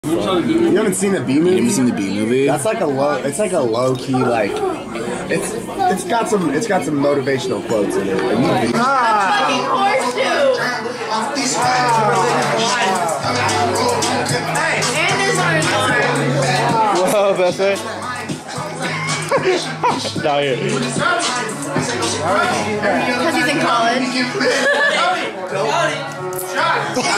You haven't seen the B movie? You haven't seen the B movie? That's like a low. It's like a low key like. It's got some motivational quotes in it. Fucking horseshoe. And his arm. Whoa, that's it. Down here. Because he's in college.